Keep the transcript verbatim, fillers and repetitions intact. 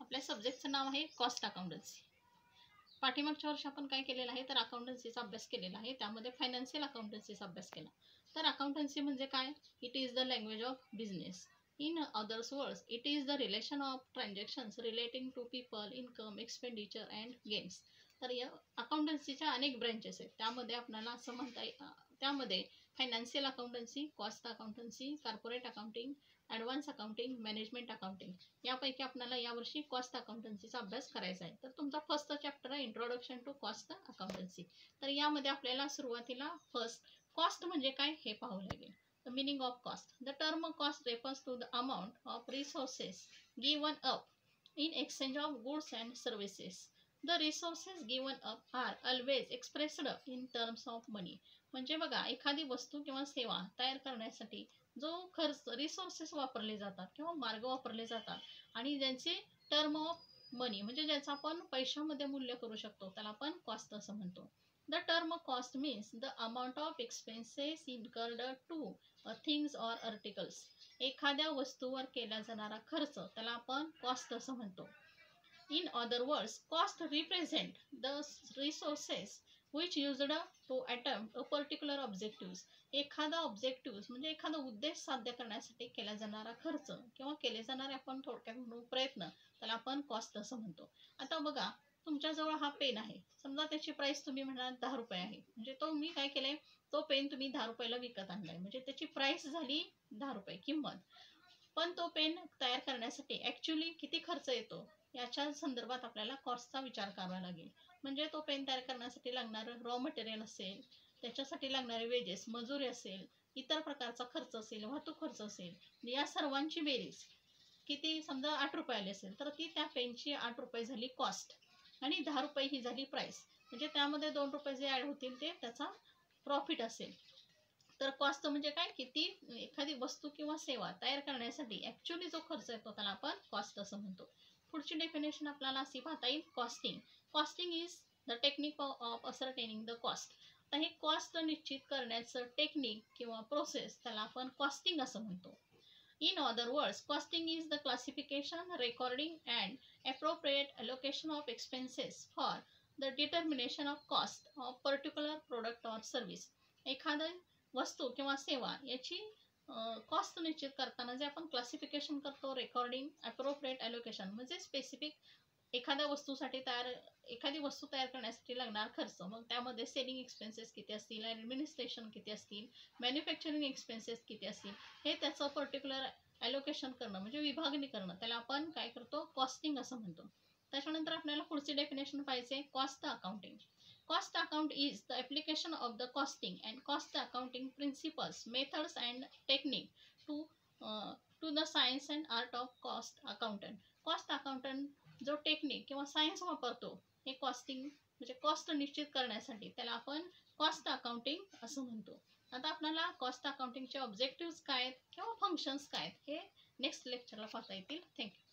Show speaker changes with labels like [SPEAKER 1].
[SPEAKER 1] आपल्या सब्जेक्टचं नाव आहे cost accountancy. पाठीमागच्या वर्षी आपण काय केलेलं आहे तर अकाउंटन्सीचा अभ्यास केलेला आहे, त्यामध्ये फायनान्शियल अकाउंटन्सीचा अभ्यास केला. तर अकाउंटन्सी म्हणजे काय? It is the language of business. In others words it is the relation of transactions relating to people, income, expenditure and gains. तर या अकाउंटन्सीच्या अनेक ब्रँचेस आहेत, त्यामध्ये आपल्याला असं म्हणता येईल, त्यामध्ये financial accountancy, cost accountancy, corporate accounting, advance accounting, management accounting, यापैकी आपल्याला यावर्षी कॉस्ट अकाउंटन्सीचा अभ्यास करायचा आहे. तर तुमचा फर्स्ट चॅप्टर आहे इंट्रोडक्शन टू कॉस्ट अकाउंटन्सी. तर यामध्ये आपल्याला सुरुवातीला फर्स्ट कॉस्ट म्हणजे काय हे पाहावं लागेल. The meaning of cost. The term cost refers to the amount of resources given up in exchange of goods and services. The resources given up are always expressed in terms of money. म्हणजे बघा, एखादी वस्तू किंवा सेवा तयार करण्यासाठी जो खर्च रिसोर्सेस वापरले जातात किंवा मार्ग वापरले जातात आणि ज्यांचे टर्म ऑफ मनी म्हणजे ज्याचं आपण पैशामध्ये मूल्य करू शकतो त्याला आपण कॉस्ट असं म्हणतो. The term cost means the amount of expenses incurred to things or articles. एखाद्या वस्तूवर केला जाणारा खर्च त्याला आपण कॉस्ट असं म्हणतो. In other words cost represent the resources which used to attempt a particular objective. एखादा ऑब्जेक्टिव्ह म्हणजे एखादा उद्देश साध्य करण्यासाठी केला जाणारा खर्च किंवा केले जाणारे आपण थोडक्यात म्हणू प्रयत्न त्याला आपण कॉस्ट असं म्हणतो. आता बघा, तुमच्याजवळ हा पेन आहे, समजा त्याची प्राइस तुम्ही म्हणाल दहा रुपये आहे, म्हणजे तो मी काय केलंय तो पेन तुम्ही दहा रुपयाला विकत आणलाय, म्हणजे त्याची प्राइस झाली दहा रुपये किंमत. पण तो पेन तयार करण्यासाठी ॲक्च्युली किती खर्च येतो याच्या संदर्भात आपल्याला कॉस्टचा विचार करावा लागेल. म्हणजे तो पेन तयार करण्यासाठी लागणारं रॉ मटेरियल असेल, त्याच्यासाठी लागणारे वेजेस, मजुरी असेल, इतर प्रकारचा खर्च असेल, वाहतूक खर्च असेल, या सर्वांची बेरीज किती, समजा आठ रुपये आले असेल तर ती त्या पेनची आठ रुपये झाली कॉस्ट आणि दहा रुपये ही झाली प्राइस. म्हणजे त्यामध्ये दोन रुपये जे ॲड होतील ते त्याचा प्रॉफिट असेल. तर कॉस्ट म्हणजे काय, किती एखादी वस्तू किंवा सेवा तयार करण्यासाठी ॲक्च्युली जो खर्च येतो त्याला आपण कॉस्ट असं म्हणतो. पुढची डेफिनेशन आपल्याला अशी पाहता येईल, costing. Costing is the technique of ascertaining the cost. तर हे कॉस्ट निश्चित करण्याचं टेक्निक किंवा प्रोसेस त्याला आपण कॉस्टिंग असं म्हणतो. In other words, costing is the classification, recording and appropriate allocation of expenses for the determination of cost of particular product or service. एखादा वस्तू किंवा सेवा याची कॉस्ट निश्चित करताना जे आपण क्लासिफिकेशन करतो, रेकॉर्डिंग, अप्रोप्रिएट ॲलोकेशन म्हणजे स्पेसिफिक एखाद्या वस्तूसाठी तयार एखादी वस्तू तयार करण्यासाठी लागणार खर्च, मग त्यामध्ये सेलिंग एक्सपेन्सेस किती असतील, ॲडमिनिस्ट्रेशन किती असतील, मॅन्युफॅक्चरिंग एक्सपेन्सेस किती असतील, हे त्याचं पर्टिक्युलर ॲलोकेशन करणं म्हणजे विभागणी करणं त्याला आपण काय करतो, कॉस्टिंग असं म्हणतो. त्याच्यानंतर आपल्याला पुढची डेफिनेशन पाहिजे, cost accounting. Cost account is the application of the costing and cost accounting principles, methods and technique to to the science and art of cost accountant. Cost accountant जो टेक्निक किंवा science वापरतो हे costing म्हणजे cost निश्चित करण्यासाठी त्याला आपण cost accounting असं म्हणतो. आता आपल्याला कॉस्ट अकाउंटिंगचे ऑब्जेक्टिव्ह काय आहेत किंवा फंक्शन्स काय आहेत हे नेक्स्ट लेक्चरला पाहता येतील. थँक्यू.